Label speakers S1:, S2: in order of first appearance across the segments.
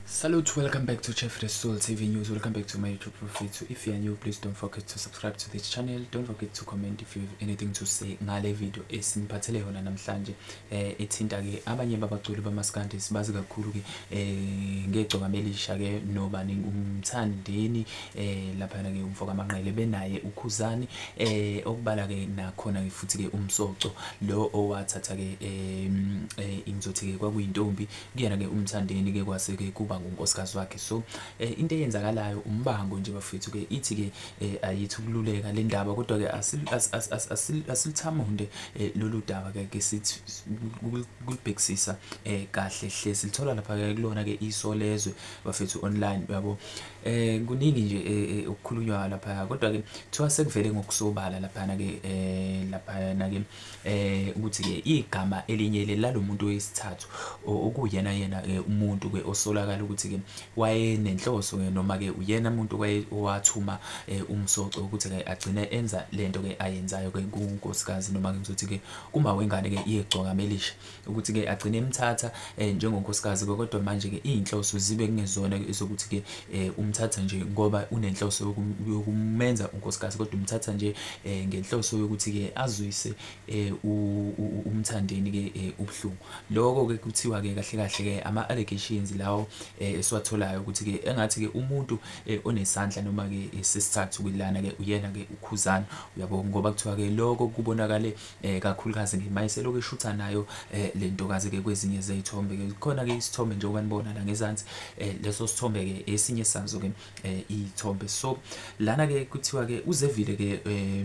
S1: Salute, welcome back to Jeffrey Soul TV News. Welcome back to my YouTube profile. So if you are new, please don't forget to subscribe to this channel. Don't forget to comment if you have anything to say ngale video esiniphathele yona namhlanje ethinta ke abanye babaculi bamaskandi sibazi kakhulu ke ngegcoka melisha ke nobani umthandeni lapha ke umfoka amanqele benaye uKhuzani okubala ke nakhona ke futhi ke umsoco lo owathatha ke inzothi ke kwakuyintombi kuyena ke umthandeni ke kwase ke kuba ngunkosikazi wakhe. So into eyenzakalayo umbango nje bafethu ke ithi ke ayithi ukululeka le ndaba kodwa ke asilithamunde lolu daba ke sithi kulibhekisisa kahle hle silithola lapha ke kulona ke isolezwe bafethu online yabo. Kuningi nje ukukhulunywa lapha kodwa ke kuthiwa sekuvele ngokusobala lapha na ke ukuthi ke igama elinye lalomuntu wesithathu okuyena umuntu ke osolakala ukuthi ke wayenenhloso ke noma ke uyena umuntu owathuma umsoco ukuthi ke agcine enza lento ke ayenzayo ke kunkosikazi noma ke ngizothi ke kuma wengane ke iyegcoka melisha ukuthi ke agcine emthatha njengonkosikazi kodwa manje ke inhloso zibe kungezona ezokuthi ke umthatha nje ngoba unenhloso yokumenza unkosikazi kodwa umthatha nje ngenhloso yokuthi ke azwise umthandeni ke ubhlungu. Lokho ke kuthiwa ke kahle kahle ke ama allegations lawo esiwatholayo ukuthi ke engathi ke umuntu onesandla noma ke sesithathu kulana ke uyena ke uKhuzani uyabo ngoba kuthiwa ke lokho kubonakale kakhulukazi ngemayiselo ke shutha nayo lentokazi ke kwezinye zezithombe ke khona ke isithombe nje obanibona la ngezansi leso sithombe ke esinye sazo ke izithombe. So lana ke kuthiwa ke uZevile ke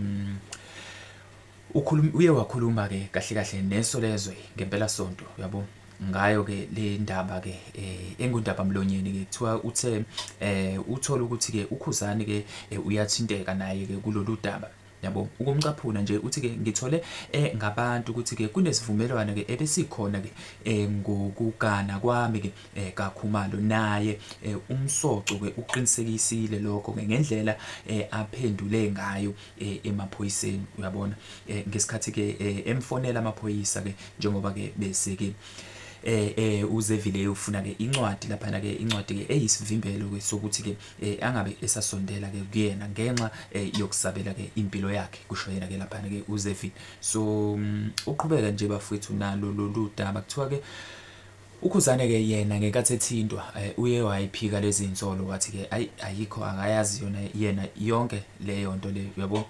S1: uye wakhuluma ke kahle kahle nesolezwe ngempela sonto yabo ngayo ke le ndaba ke engundaba mlonyeni ke kuthiwa uthe uthola ukuthi ke uKhuzani ke uyathinteka naye ke kulolu daba yabo. Ukumcaphuna nje uthi ke ngithole ngabantu ukuthi ke kunesivumelwano ke ebesikhona ke ngokugana kwami ke kaKhumalo naye umsoco ke uqinisekisile lokho ke ngendlela aphendule ngayo emaphoyiseni uyabona ngesikhathi ke emfonela amaphoyisa ke njengoba ke bese ke uZevile ufuna ke incwadi lapha na ke incwadi ke eyisivimbelo ke sokuthi ke angabe esasondela ke kuyena ngenxa yokusabela ke impilo yakhe kusho yena ke lapha na ke uZevile. So uqhubeka nje bafethu nalo lolu daba kuthiwa ke uKhuzani ke yena ngenkathi ethintwa uye wayiphika lezi insolo wathi ke ayikho akayazi yena yonke leyo nto le yabo.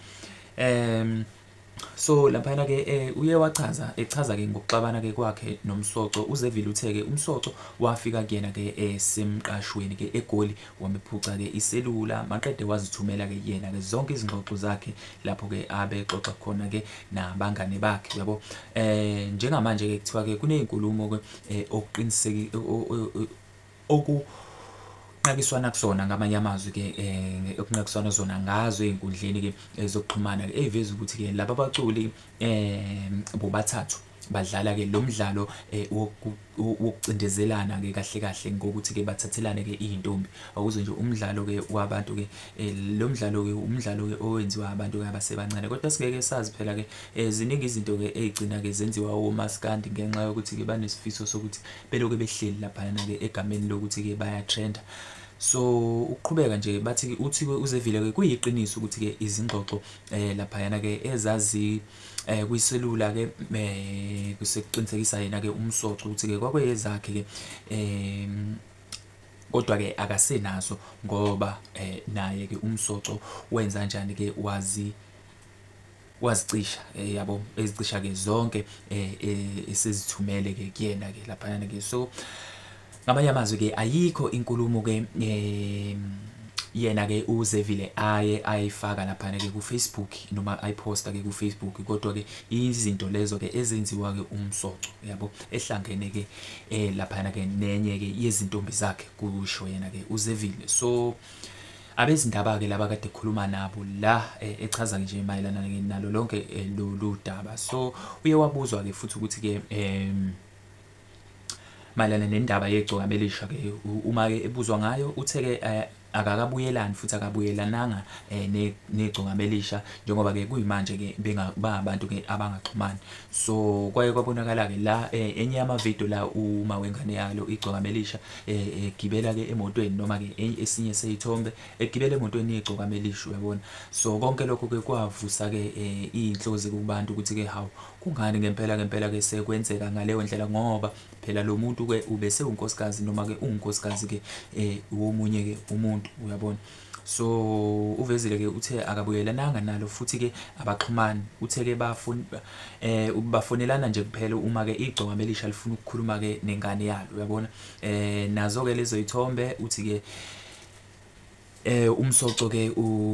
S1: So lapha na ke uye echaza ke ngokuxabana ke kwakhe nomsoco. uZevile uthe ke umsoco wafika kuyena ke esemqashweni ke eGoli wamephuca ke iselula maqede wazithumela ke yena ke zonke izingxoxo zakhe lapho ke abexoxa khona ke nabangane bakhe yabo. Njengamanje ke kuthiwa ke kunezinkulumo ke okuqiniseki naqiswana kusona ngamanye amazwi ke okunaqiswana zona ngazo einkundleni ke ezokuxhumana ke eveza ukuthi ke laba baculi bobathathu badlala ke lo mdlalo wokucindezelana ke kahle kahle ngokuthi ke bathathelane ke izintombi akuze nje umdlalo ke wabantu ke lo mdlalo ke umdlalo ke owenziwa abantu ke abasebancane kodwa singeke sazi phela ke ziningi izinto ke ezigcina ke zenziwa omaskandi ngenxa yokuthi ke banesifiso sokuthi beloke behleli lapha na ke egameni lokuthi ke baya trend. So uqhubeka nje bathi uthi uZevile ke kuyiqiniso ukuthi ke izingxoxo lapha yana ke ezazi kwiselula ke kusekuqinisekisa yena ke umsoco ukuthi ke kwakweyezakhe ke kodwa ke akasenazo ngoba naye ke umsoco wenza kanjani ke wazicisha yabo ezicisha ke zonke esezithumele ke kuyena ke lapha yana ke. So ngamanye amazwi ke ayikho inkulumo ke yena ke uZevile ayifaka lapha ke kuFacebook noma ayiposta ke kuFacebook kodwa ke izinto lezo ke ezenziwa ke umsoco yabo ehlangene ke lapha ke nenye ke yezintombi zakhe kusho yena ke uZevile. So abezindaba ke laba kade ekhuluma nabo la echaza nje mayelana nalo lonke lolu daba. So uye wabuzwa ke futhi ukuthi ke mayelana nendaba yegcoka melisha ke uma ke ebuzwa ngayo uthe ke akakabuyelani futhi akabuyelananga negcongamelisha njengoba ke kuyimanje ke abantu ke abangaxhumani. So kwaye kwabonakala ke la enye yama video la uma wengane yalo igcongamelisha gibela ke emotweni noma ke esinye seyithombe egibela emotweni yegcongamelisha, uyabona. So konke lokho ke kwavusa ke inhlozi kubantu ukuthi ke hawu kungani ngempela ke sekwenzeka ngaleyo ndlela, ngoba phela lo muntu ke ubese unkosikazi noma ke ungunkosikazi ke womunye ke umuntu, uyabona. So uvezile ke uthe akabuyelananga nalo futhi ke abaxhumani, uthe ke bafonelana nje kuphela uma ke igcongamelisha lifuna ukukhuluma ke nengane yalo, uyabona. Nazo ke lezo ithombe uthi ke umsoco ke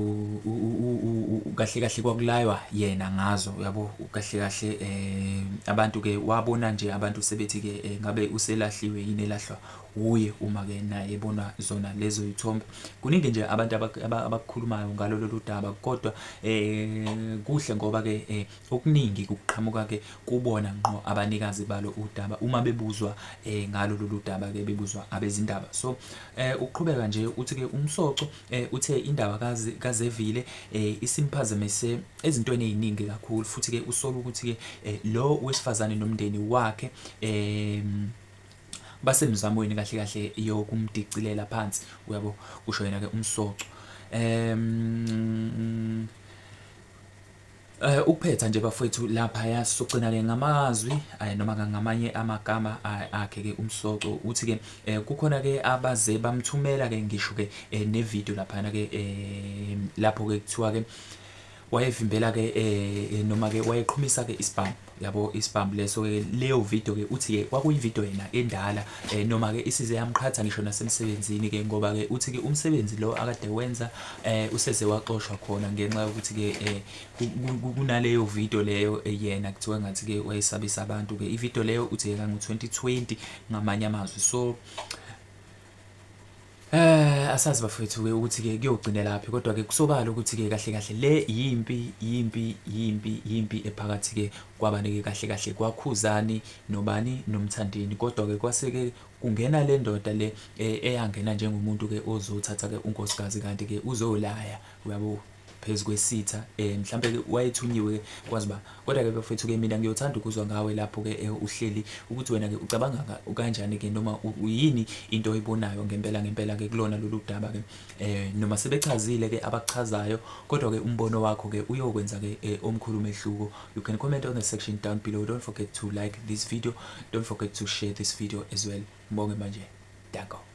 S1: kahle kahle kwakulaywa yena ngazo, uyabo. Kahle abantu ke wabona nje abantu sebethi ke ngabe uselahliwe yini, elahlwa uye uma ke naye ebona zona lezo ithombe. Kuningi nje abantu abakhulumayo ngalo lolu daba, kodwa kuhle ngoba ke okuningi kuqhamuka ke kubona ngqo abanikazi balo udaba uma bebuzwa ngalo lolu daba ke bebuzwa abezindaba. So uqhubeka nje uthi ke umsoco uthe indaba kaZevile isimphazamise ezintweni eziningi kakhulu, futhi ke usola ukuthi ke lo wesifazane nomndeni wakhe basemzamweni kahle yokumdicilela phansi, uyabo, kusho yena ke umsoco. Ukuphetha nje bafowethu lapha yasocina ke ngamazwi noma ngamanye amagama akhe ke umsoco uthi ke kukhona ke abaze bamthumela ke ngisho ke ne video lapha ke lapho ke kuthiwa ke wayevimbela ke noma ke wayeqhumisa ke isibhamu, yabo, isibhamu leso ke leyo video ke uthi ke kwakuyivideo yena endala noma ke isize yamqhatha ngisho nasemsebenzini ke, ngoba ke uthi ke umsebenzi lo akade wenza useze waxoshwa khona ngenxa yokuthi ke kunaleyo video leyo yena kuthiwa ngathi ke wayesabisa abantu ke. Ivideo leyo uthi ke ngo-2020 ngamanye amazwi. So asazi bafethu ke ukuthi ke kuyogcina laphi, kodwa ke kusobala ukuthi ke kahle le yimpi ephakathi ke kwabane ke kahle kwaKhuzani nobani noMthandeni, kodwa ke kwase ke kungena le ndoda le eyangena njengomuntu ke ozothatha ke unkosikazi, kanti ke uzolaya, uyabo, phezu kwesitha. Mhlambe ke wayethunyiwe kwazi ba, kodwa ke bafethu ke mina ngiyothanda ukuzwa ngawe lapho ke uhleli ukuthi wena ke ucabanga kanjani ke, noma uyini into oyibonayo ngempela ke kulona lolu daba ke, noma sebechazile ke abachazayo, kodwa ke umbono wakho ke uyokwenza ke omkhulu umehluko. You can comment on the section down below. Don't forget to like this video, don't forget to share this video as well. Mbonge manje, danko.